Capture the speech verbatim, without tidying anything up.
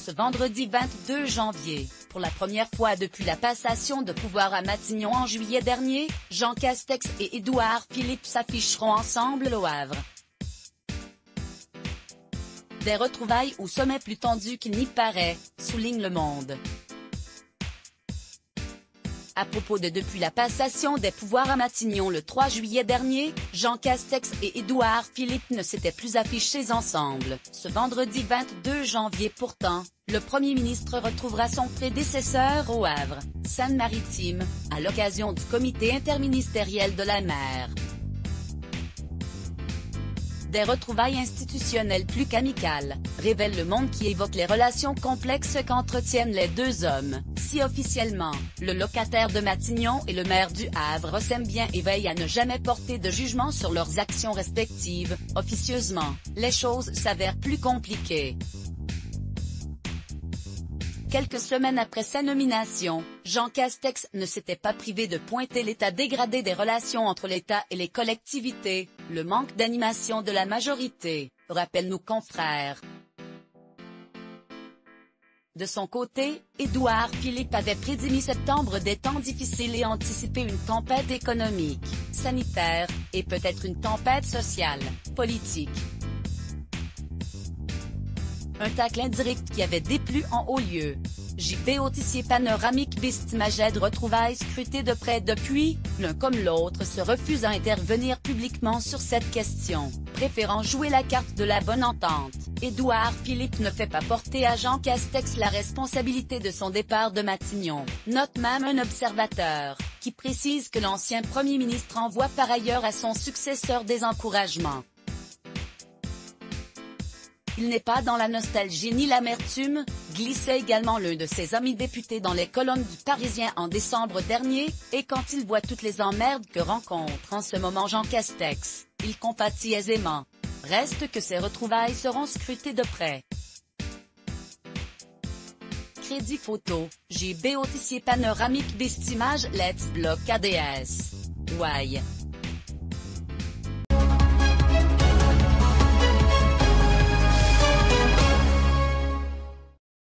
ce vendredi vingt-deux janvier. Pour la première fois depuis la passation de pouvoir à Matignon en juillet dernier, Jean Castex et Édouard Philippe s'afficheront ensemble au Havre. Des retrouvailles au sommet plus tendu qu'il n'y paraît, souligne Le Monde. À propos de depuis la passation des pouvoirs à Matignon le trois juillet dernier, Jean Castex et Édouard Philippe ne s'étaient plus affichés ensemble. Ce vendredi vingt-deux janvier pourtant, le Premier ministre retrouvera son prédécesseur au Havre, Seine-Maritime, à l'occasion du comité interministériel de la mer. Des retrouvailles institutionnelles plus qu'amicales, révèle Le Monde qui évoque les relations complexes qu'entretiennent les deux hommes. Si officiellement, le locataire de Matignon et le maire du Havre s'aiment bien et veillent à ne jamais porter de jugement sur leurs actions respectives, officieusement, les choses s'avèrent plus compliquées. Quelques semaines après sa nomination, Jean Castex ne s'était pas privé de pointer l'état dégradé des relations entre l'État et les collectivités, le manque d'animation de la majorité, rappellent nos confrères. De son côté, Édouard Philippe avait prédit mi-septembre des temps difficiles et anticipé une tempête économique, sanitaire, et peut-être une tempête sociale, politique. Un tacle indirect qui avait déplu en haut lieu. J B Autissier panoramique Best-images de retrouvailles scrutées de près depuis, l'un comme l'autre se refusent à intervenir publiquement sur cette question, préférant jouer la carte de la bonne entente. Édouard Philippe ne fait pas porter à Jean Castex la responsabilité de son départ de Matignon, note même un observateur, qui précise que l'ancien Premier ministre envoie par ailleurs à son successeur des encouragements. Il n'est pas dans la nostalgie ni l'amertume, glissait également l'un de ses amis députés dans les colonnes du Parisien en décembre dernier, et quand il voit toutes les emmerdes que rencontre en ce moment Jean Castex, il compatit aisément. Reste que ces retrouvailles seront scrutées de près. Crédit photo, J B Autissier panoramique Best-images Let's Block A D S. Ouaille.